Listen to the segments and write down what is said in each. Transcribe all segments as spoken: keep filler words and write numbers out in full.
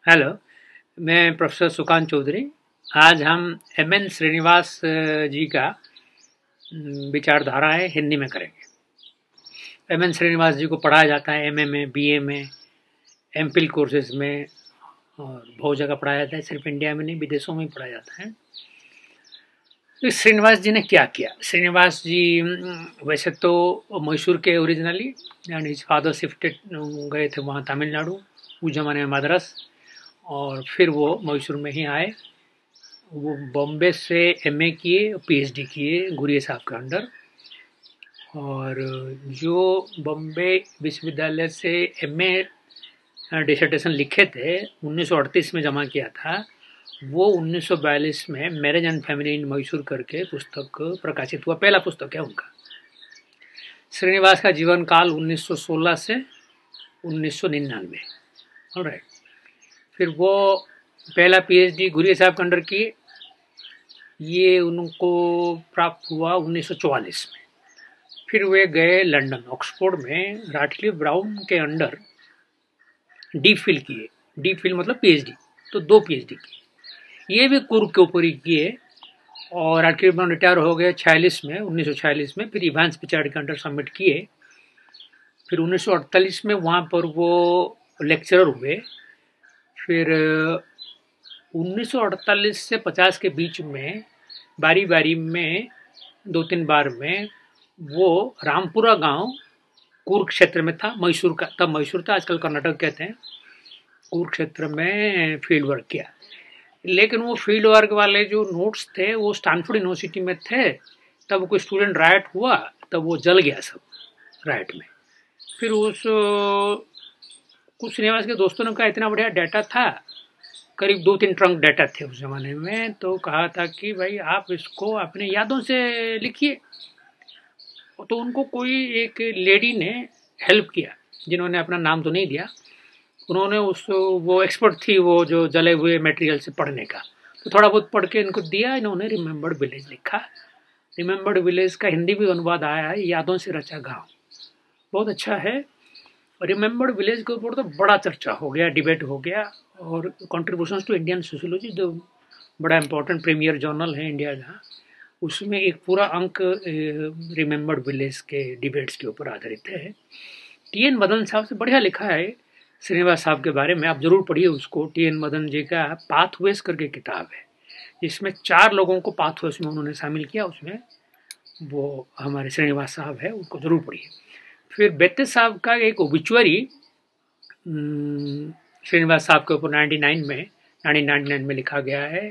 Hello, मैं professor Sukanta Chaudhary. आज हम एम एन श्रीनिवास अ, जी का अम, विचारधारा है हिंदी में करेंगे। एम एन श्रीनिवास जी को पढ़ाया जाता है एम ए में, बी ए में, एम फिल कोर्सेज में और बहुत जगह पढ़ाया जाता है। सिर्फ इंडिया में नहीं, विदेशों में भी पढ़ाया जाता है। तो इस श्रीनिवास जी ने क्या किया? श्रीनिवास जी अम, वैसे तो मैसूर के originally, and his father shifted, गए थे वहाँ तमिलनाडु उस जमाने में, मद्रास, और फिर वो मैसूर में ही आए। वो बॉम्बे से एम ए किए, पी एच डी किए गुरिया साहब के अंडर। और जो बॉम्बे विश्वविद्यालय से एम ए डिसर्टेशन लिखे थे, उन्नीस सौ अड़तीस में जमा किया था, वो उन्नीस सौ बयालीस में marriage and family in Mysore करके पुस्तक प्रकाशित हुआ। पहला पुस्तक है उनका। श्रीनिवास का जीवन काल उन्नीस सौ सोलह से उन्नीस सौ निन्यानवे। ऑलराइट। फिर वो पहला पी एच डी गुरिया साहब के अंडर किए। ये उनको प्राप्त हुआ उन्नीस सौ चौवालीस में। फिर वे गए लंदन, ऑक्सफोर्ड में राटक्लिफ ब्राउन के अंडर डी फिल किए। डी फिल मतलब पी एच डी, तो दो पी एच डी किए। ये भी कुर्क के ऊपर ही किए। और राटक्लिफ ब्राउन रिटायर हो गए छियालीस में, उन्नीस सौ छियालीस में। फिर इवांस पिचार्ड के अंडर सबमिट किए। फिर उन्नीस सौ अड़तालीस में वहाँ पर वो लेक्चरर हुए। फिर उन्नीस सौ अड़तालीस से पचास के बीच में बारी बारी में दो तीन बार में वो रामपुरा गांव कुर्क क्षेत्र में था, मैसूर का, तब मैसूर था, आजकल कर्नाटक कहते हैं। कुर्क क्षेत्र में फील्ड वर्क किया। लेकिन वो फील्ड वर्क वाले जो नोट्स थे वो स्टैनफोर्ड यूनिवर्सिटी में थे। तब कोई स्टूडेंट राइट हुआ, तब वो जल गया सब राइट में। फिर उस कुछ श्रीनिवास के दोस्तों ने कहा इतना बढ़िया डाटा था, करीब दो तीन ट्रंक डाटा थे उस ज़माने में, तो कहा था कि भाई आप इसको अपने यादों से लिखिए। तो उनको कोई एक लेडी ने हेल्प किया, जिन्होंने अपना नाम तो नहीं दिया। उन्होंने उस वो एक्सपर्ट थी वो जो जले हुए मटेरियल से पढ़ने का, तो थोड़ा बहुत पढ़ के इनको दिया। इन्होंने रिमेंबर्ड विलेज लिखा। रिमेंबर्ड विलेज का हिंदी भी अनुवाद आया है, यादों से रचा गाँव, बहुत अच्छा है। रिमेंबर्ड विलेज के ऊपर तो बड़ा चर्चा हो गया, डिबेट हो गया। और कंट्रीब्यूशंस टू इंडियन सोशियोलॉजी, जो बड़ा इंपॉर्टेंट प्रीमियर जर्नल है इंडिया का, उसमें एक पूरा अंक रिमेंबर्ड विलेज के डिबेट्स के ऊपर आधारित है। टी एन मदन साहब से बढ़िया लिखा है श्रीनिवास साहब के बारे में, आप जरूर पढ़िए उसको। टी एन मदन जी का पाथवेज करके किताब है, जिसमें चार लोगों को पाथवेज में उन्होंने शामिल किया। उसमें वो हमारे श्रीनिवास साहब है, उनको जरूर पढ़िए। फिर बेत्ते साहब का एक ओबिचुअरी श्रीनिवास साहब के ऊपर नाइन्टी नाइन में नाइनटीन नाइन्टी नाइन में लिखा गया है,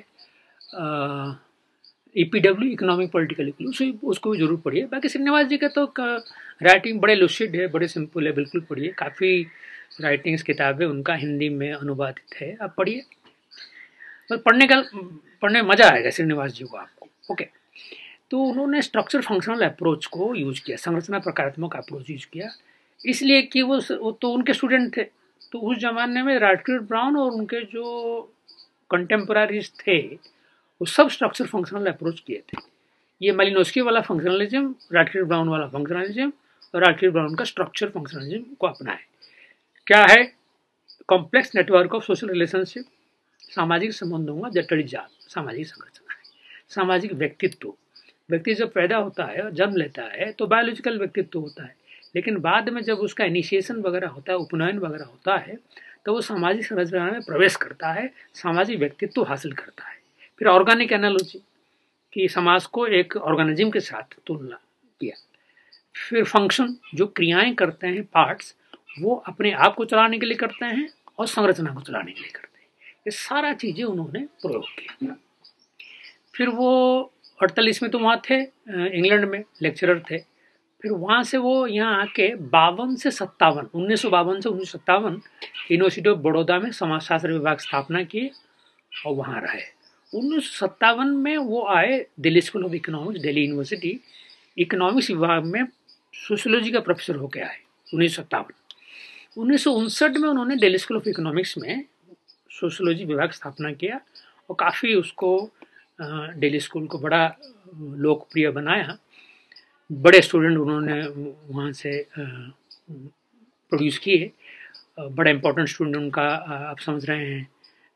E P W, economic political equality, उसको भी जरूर पढ़िए। बाकी श्रीनिवास जी का तो राइटिंग बड़े लुसिड है, बड़े सिंपल है, बिल्कुल पढ़िए। काफ़ी राइटिंग्स किताबें उनका हिंदी में अनुवादित है, आप पढ़िए। तो पढ़ने का पढ़ने में मज़ा आएगा श्रीनिवास जी को आपको। ओके। तो उन्होंने स्ट्रक्चर फंक्शनल अप्रोच को यूज किया, संरचना प्रकारात्मक अप्रोच यूज किया, इसलिए कि वो, वो तो उनके स्टूडेंट थे। तो उस जमाने में राटक्लिफ ब्राउन और उनके जो कंटेम्पररीज थे वो सब स्ट्रक्चर फंक्शनल अप्रोच किए थे। ये मालिनोस्की वाला फंक्शनलिज्म, राटक्लिफ ब्राउन वाला फंक्शनलिज्म, और राटक्लिफ ब्राउन का स्ट्रक्चर फंक्शनलिज्म को अपनाए। क्या है? Complex network of social relationship, सामाजिक संबंधों का जटिल जाल, सामाजिक संरचना है। सामाजिक व्यक्तित्व, व्यक्ति जब पैदा होता है और जन्म लेता है तो बायोलॉजिकल व्यक्तित्व होता है, लेकिन बाद में जब उसका इनिशिएशन वगैरह होता है, उपनयन वगैरह होता है, तो वो सामाजिक संरचना में प्रवेश करता है, सामाजिक व्यक्तित्व हासिल करता है। फिर ऑर्गेनिक एनालॉजी कि समाज को एक ऑर्गेनिज्म के साथ तुलना किया। फिर फंक्शन, जो क्रियाएं करते हैं पार्ट्स, वो अपने आप को चलाने के लिए करते हैं और संरचना को चलाने के लिए करते हैं। ये सारा चीज़ें उन्होंने प्रयोग किया। फिर वो अड़तालीस में तो वहाँ थे, इंग्लैंड में लेक्चरर थे। फिर वहाँ से वो यहाँ आके बावन से सत्तावन उन्नीस सौ बावन से उन्नीस सौ सत्तावन यूनिवर्सिटी ऑफ बड़ौदा में समाजशास्त्र विभाग स्थापना की और वहाँ रहे। उन्नीस सौ सत्तावन में वो आए Delhi school of economics, Delhi university, economics विभाग में सोशियोलॉजी का प्रोफेसर होकर आए उन्नीस सौ सत्तावन। उन्नीस सौ उनसठ में उन्होंने दिल्ली स्कूल ऑफ इकोनॉमिक्स में सोशियोलॉजी विभाग स्थापना किया और काफ़ी उसको दिल्ली स्कूल को बड़ा लोकप्रिय बनाया। बड़े स्टूडेंट उन्होंने वहाँ से प्रोड्यूस किए, बड़ा इम्पोर्टेंट स्टूडेंट उनका आप समझ रहे हैं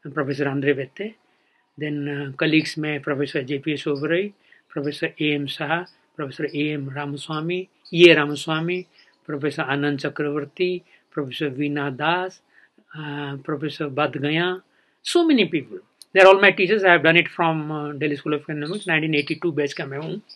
professor Andre Beteille, then colleagues में professor J P S Oberoi, professor A M Shah, professor A M Ramaswamy, A Ramaswamy, professor Anand Chakravarty, professor Veena Das, professor Badgaiyan, so many people. They are all my teachers. I have done it from uh, Delhi School of Economics, nineteen eighty two batch का मैं हूँ।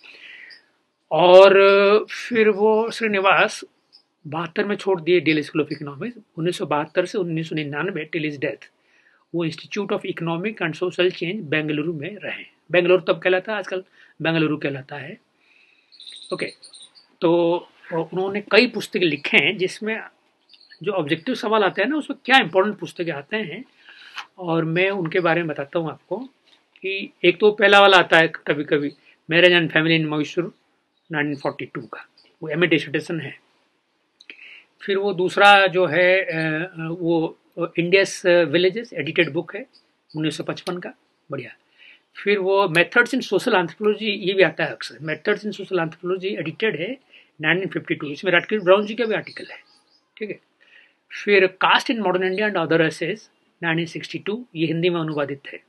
और uh, फिर वो श्रीनिवास बहत्तर में छोड़ दिए दिल्ली स्कूल ऑफ इकोनॉमिक्स। उन्नीस सौ बहत्तर से उन्नीस सौ निन्यानवे टिल हिज डेथ वो institute of economic and social change Bengaluru में रहे। बेंगलुरु तब कहलाता, आजकल बेंगलुरु कहलाता है। ओके, तो उन्होंने कई पुस्तकें लिखे हैं जिसमें जो ऑब्जेक्टिव सवाल आते हैं ना, उसमें क्या इंपॉर्टेंट पुस्तकें आते हैं, और मैं उनके बारे में बताता हूँ आपको। कि एक तो पहला वाला आता है कभी कभी, marriage and family in Mysore nineteen forty two का, वो एम ए डिसर्टेशन है। फिर वो दूसरा जो है वो इंडियस विलेजेस एडिटेड बुक है उन्नीस सौ पचपन का, बढ़िया। फिर वो मेथड्स इन सोशल एंथ्रोपोलॉजी, ये भी आता है अक्सर, methods in social anthropology edited है नाइनटीन फिफ्टी टू, इसमें राटकिल ब्राउन जी का भी आर्टिकल है, ठीक है। फिर caste in modern India and other essays nineteen sixty two, ये हिंदी में अनुवादित है।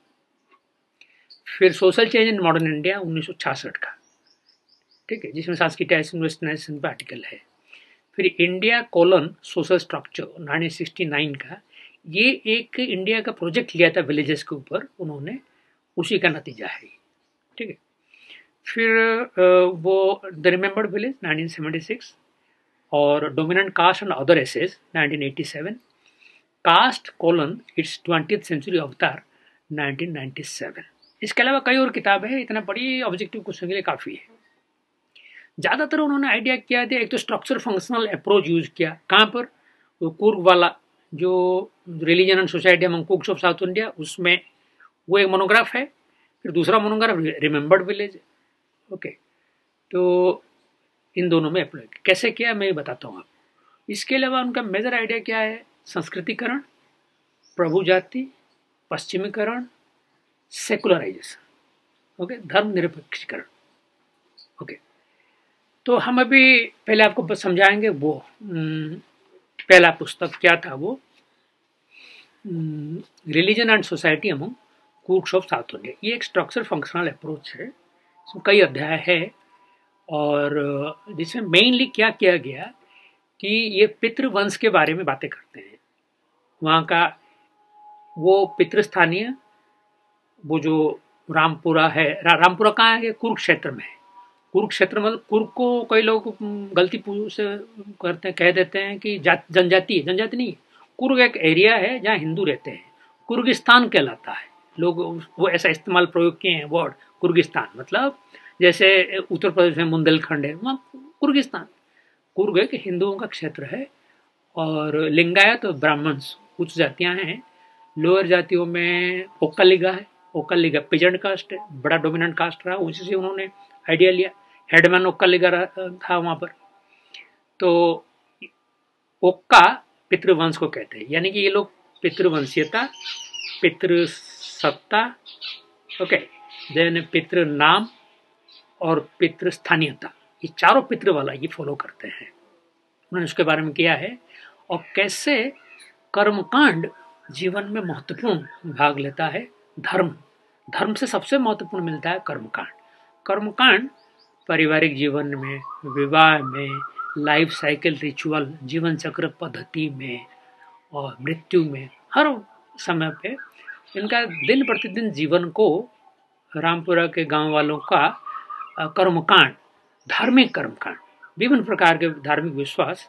फिर social change in modern India उन्नीस सौ छियासठ का, ठीक है, जिसमें सांस्कृतिक वेस्टर्नाइजेशन पर आर्टिकल है। फिर India colon social structure nineteen sixty nine का, ये एक इंडिया का प्रोजेक्ट लिया था विलेजेस के ऊपर उन्होंने, उसी का नतीजा है, ठीक है। फिर वो the remembered village nineteen seventy six, और dominant caste and other essays nineteen eighty seven, caste colon its twentieth century avatar nineteen ninety seven. इसके अलावा कई और किताबें हैं, इतना बड़ी ऑब्जेक्टिव क्वेश्चन के लिए काफ़ी है। ज़्यादातर उन्होंने आइडिया किया था, एक तो स्ट्रक्चर फंक्शनल अप्रोच यूज़ किया, कहाँ पर, वो कुर्ग वाला जो religion and society among Coorgs of South India, उसमें वो एक मोनोग्राफ है। फिर दूसरा मोनोग्राफ रिमेंबर्ड विलेज, ओके। तो इन दोनों में अप्लाई कैसे किया मैं बताता हूँ आपको। इसके अलावा उनका मेजर आइडिया क्या है, संस्कृतिकरण, प्रभु जाति, पश्चिमीकरण, सेकुलराइजेशन, ओके, धर्मनिरपेक्षीकरण, ओके। तो हम अभी पहले आपको समझाएंगे वो पहला पुस्तक क्या था, वो religion and society among Coorgs of South India. ये एक स्ट्रक्चर फंक्शनल अप्रोच है, इसमें कई अध्याय है, और जिसमें मेनली क्या किया गया कि ये पितृवंश के बारे में बातें करते हैं। वहाँ का वो पितृस्थानीय, वो जो रामपुरा है, रा, रामपुरा कहाँ है, कुरुक्षेत्र में है। कुरुक्षेत्र मतलब कुर्ग को कई लोग गलती से करते हैं, कह देते हैं कि जात जनजाति है, जनजाति नहीं, कुर्ग एक एरिया है जहाँ हिंदू रहते हैं, कुर्गिस्तान कहलाता है। लोग वो ऐसा इस्तेमाल प्रयोग किए हैं वर्ड कुर्गिस्तान, मतलब जैसे उत्तर प्रदेश में बुंदेलखंड है, वहाँ कुर्गिस्तान। कुर्ग एक हिंदुओं का क्षेत्र है, और लिंगायत और ब्राह्मण्स उच्च जातियाँ हैं। लोअर जातियों में ओक्कालिगा है, ओक्कालिगा पिजेंट कास्ट है, बड़ा डोमिनेंट कास्ट रहा, उसी से उन्होंने आइडिया लिया। हेडमैन ओक्कालिगा था वहाँ पर। तो ओक्का पितृवंश को कहते हैं, यानी कि ये लोग पितृवंशीयता, पितृसत्ता, ओके, देन पितृ नाम और पितृस्थानीयता, ये चारों पितृ वाला ये फॉलो करते हैं। उन्होंने उसके बारे में किया है, और कैसे कर्मकांड जीवन में महत्वपूर्ण भाग लेता है। धर्म धर्म से सबसे महत्वपूर्ण मिलता है कर्मकांड। कर्मकांड पारिवारिक जीवन में, विवाह में, लाइफ साइकिल रिचुअल, जीवन चक्र पद्धति में, और मृत्यु में, हर समय पे इनका दिन प्रतिदिन जीवन को रामपुरा के गांव वालों का कर्मकांड, धार्मिक कर्मकांड, विभिन्न प्रकार के धार्मिक विश्वास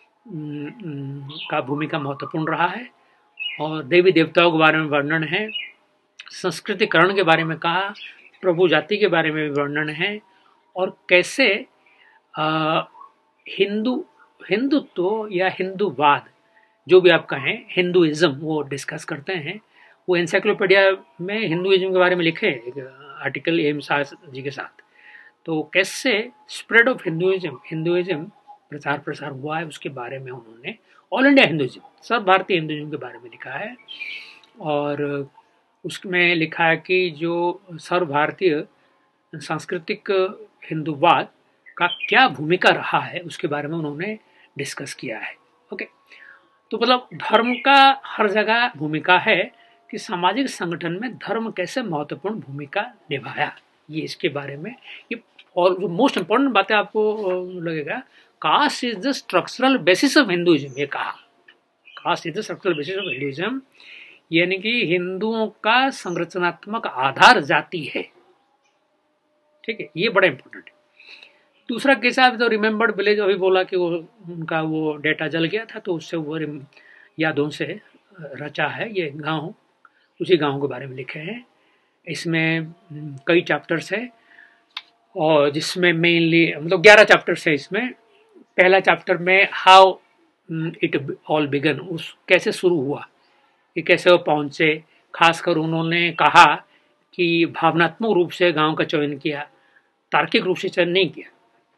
का भूमिका महत्वपूर्ण रहा है। और देवी देवताओं के बारे में वर्णन है, संस्कृतिकरण के बारे में कहा, प्रभु जाति के बारे में वर्णन है, और कैसे आ, हिंदू हिंदुत्व या हिंदूवाद जो भी आप कहें, हिंदुइज्म, वो डिस्कस करते हैं। वो एनसाइक्लोपीडिया में हिंदुइज्म के बारे में लिखे एक आर्टिकल एम शाह जी के साथ। तो कैसे स्प्रेड ऑफ हिंदुइज्म हिंदुइज्म प्रचार प्रसार हुआ है, उसके बारे में उन्होंने, ऑल इंडिया हिंदुइज्म, सब भारतीय हिंदुइज्म के बारे में लिखा है। और उसमें लिखा है कि जो सर्व भारतीय सांस्कृतिक हिंदूवाद का क्या भूमिका रहा है, उसके बारे में उन्होंने डिस्कस किया है। ओके, तो मतलब धर्म का हर जगह भूमिका है, कि सामाजिक संगठन में धर्म कैसे महत्वपूर्ण भूमिका निभाया, ये इसके बारे में ये। और जो मोस्ट इम्पोर्टेंट बातें आपको लगेगा, caste is the structural basis of Hinduism, ये कहा caste is the structural basis of Hinduism, यानी कि हिंदुओं का संरचनात्मक आधार जाति है। ठीक है, ये बड़ा इंपॉर्टेंट है। दूसरा केस आप तो रिमेंबर्ड विलेज, अभी बोला कि वो उनका वो डेटा जल गया था, तो उससे वो यादों से रचा है ये गांव, उसी गांव के बारे में लिखे हैं। इसमें कई चैप्टर्स है और जिसमें मेनली मतलब ग्यारह चैप्टर्स है इसमें। पहला चैप्टर में हाउ इट ऑल बिगन, उस कैसे शुरू हुआ, कि कैसे वो पहुँचे। खासकर उन्होंने कहा कि भावनात्मक रूप से गांव का चयन किया, तार्किक रूप से चयन नहीं किया।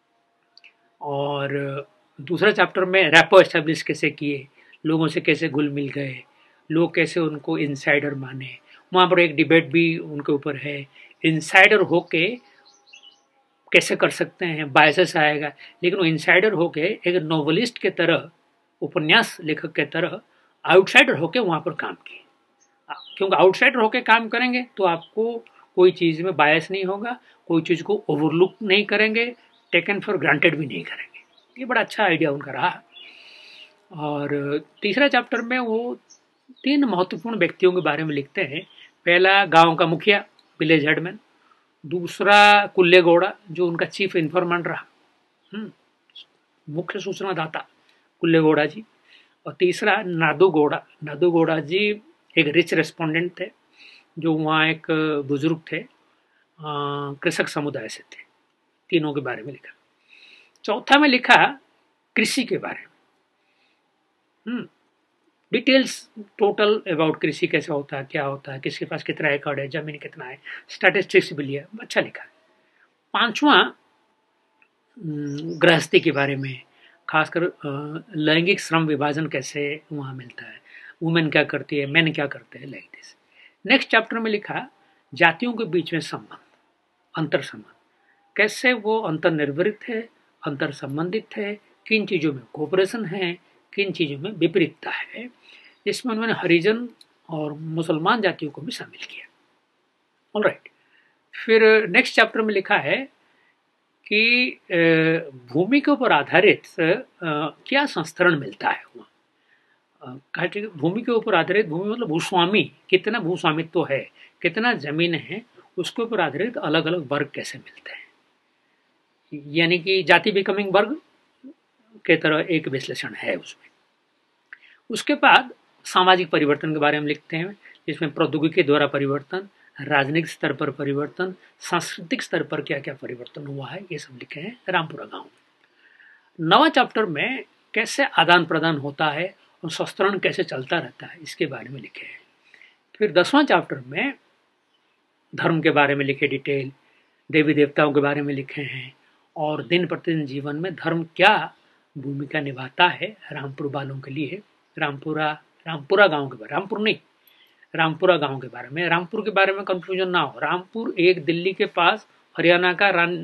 और दूसरा चैप्टर में रैपो एस्टेब्लिश कैसे किए, लोगों से कैसे घुल मिल गए, लोग कैसे उनको इनसाइडर माने। वहाँ पर एक डिबेट भी उनके ऊपर है, इनसाइडर होके कैसे कर सकते हैं, बायसेस आएगा, लेकिन वो इनसाइडर होके एक नोवेलिस्ट के तरह, उपन्यास लेखक के तरह आउटसाइडर होके वहाँ पर काम किए। क्योंकि आउटसाइडर होके काम करेंगे तो आपको कोई चीज़ में बायस नहीं होगा, कोई चीज़ को ओवरलुक नहीं करेंगे, टेकन फॉर ग्रांटेड भी नहीं करेंगे। ये बड़ा अच्छा आइडिया उनका रहा। और तीसरा चैप्टर में वो तीन महत्वपूर्ण व्यक्तियों के बारे में लिखते हैं। पहला गांव का मुखिया, विलेज हेडमैन। दूसरा कुल्लेगौड़ा, जो उनका चीफ इन्फॉर्मेंट रहा, मुख्य सूचना दाता कुल्लेगौड़ा जी। और तीसरा नादूगौड़ा। नादूगौड़ा जी एक रिच रेस्पोंडेंट थे, जो वहाँ एक बुजुर्ग थे, कृषक समुदाय से थे। तीनों के बारे में लिखा। चौथा में लिखा कृषि के बारे में, डिटेल्स टोटल अबाउट कृषि कैसे होता है, क्या होता है, किसके पास कितना एकड़ है, जमीन कितना है, स्टैटिस्टिक्स भी लिया, अच्छा लिखा है। पांचवा गृहस्थी के बारे में, खासकर लैंगिक श्रम विभाजन कैसे वहाँ मिलता है, वुमेन क्या करती है, मैन क्या करते हैं, लाइक दिस। नेक्स्ट चैप्टर में लिखा जातियों के बीच में संबंध, अंतर संबंध, कैसे वो अंतर्निर्भरित है, अंतर संबंधित है, किन चीज़ों में कोऑपरेशन है, किन चीज़ों में विपरीतता है। इसमें उन्होंने हरिजन और मुसलमान जातियों को भी शामिल किया। ऑलराइट, फिर नेक्स्ट चैप्टर में लिखा है कि भूमि के ऊपर आधारित क्या संस्करण मिलता है वहाँ। भूमि के ऊपर आधारित, भूमि मतलब भूस्वामी, कितना भूस्वामित्व है, कितना जमीन है, उसके ऊपर आधारित अलग अलग वर्ग कैसे मिलते हैं। यानी कि जाति बिकमिंग वर्ग के तरह एक विश्लेषण है उसमें। उसके बाद सामाजिक परिवर्तन के बारे में लिखते हैं, जिसमें प्रौद्योगिकी द्वारा परिवर्तन, राजनीतिक स्तर पर परिवर्तन, सांस्कृतिक स्तर पर क्या क्या परिवर्तन हुआ है, ये सब लिखे हैं रामपुरा गांव में। नवा चैप्टर में कैसे आदान प्रदान होता है और शस्त्रण कैसे चलता रहता है, इसके बारे में लिखे हैं। फिर दसवां चैप्टर में धर्म के बारे में लिखे डिटेल, देवी देवताओं के बारे में लिखे हैं, और दिन प्रतिदिन जीवन में धर्म क्या भूमिका निभाता है रामपुर वालों के लिए। रामपुरा रामपुरा गांव के बारे, रामपुर नहीं, रामपुरा गांव के बारे में। रामपुर के बारे में कंफ्यूजन ना हो, रामपुर एक दिल्ली के पास हरियाणा का रान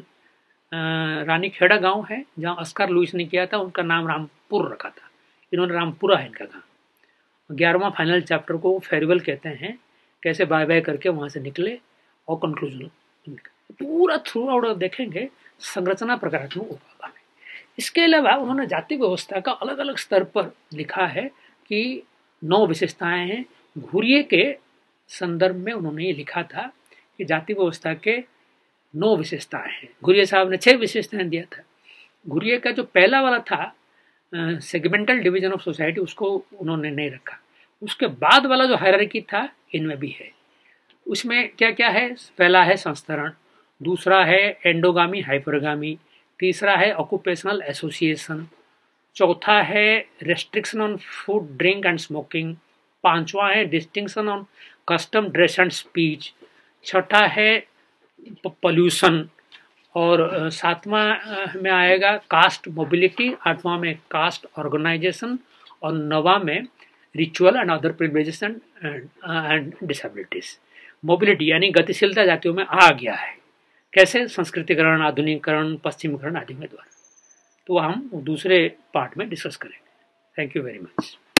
रानी खेड़ा गांव है, जहां ऑस्कर लुइस ने किया था, उनका नाम रामपुर रखा था, इन्होंने रामपुरा है इनका गाँव। ग्यारहवां फाइनल चैप्टर को फेयरवेल कहते हैं, कैसे बाय बाय करके वहाँ से निकले और कंक्लूजन पूरा थ्रू आउट देखेंगे संरचना प्रकारात्मक उपागम। इसके अलावा उन्होंने जाति व्यवस्था का अलग अलग स्तर पर लिखा है कि नौ विशेषताएं हैं। घुरिये के संदर्भ में उन्होंने ये लिखा था कि जाति व्यवस्था के नौ विशेषताएं हैं। घुरिये साहब ने छह विशेषताएं दिया था। घुरिये का जो पहला वाला था सेगमेंटल डिवीजन ऑफ सोसाइटी, उसको उन्होंने नहीं रखा। उसके बाद वाला जो हायरार्की था इनमें भी है। उसमें क्या क्या है, पहला है संस्तरण, दूसरा है एंडोगामी हाइपरगामी, तीसरा है ऑक्यूपेशनल एसोसिएशन, चौथा है restriction on food drink and smoking, पांचवा है distinction on custom dress and speech, छठा है पोल्यूशन, और सातवां में आएगा कास्ट मोबिलिटी, आठवां में कास्ट ऑर्गेनाइजेशन, और नवा में ritual and other privileges and disabilities. Mobility यानी गतिशीलता जातियों में आ गया है, कैसे संस्कृतिकरण, आधुनिकीकरण, पश्चिमीकरण आदि में द्वारा। तो हम दूसरे पार्ट में डिस्कस करेंगे। Thank you very much.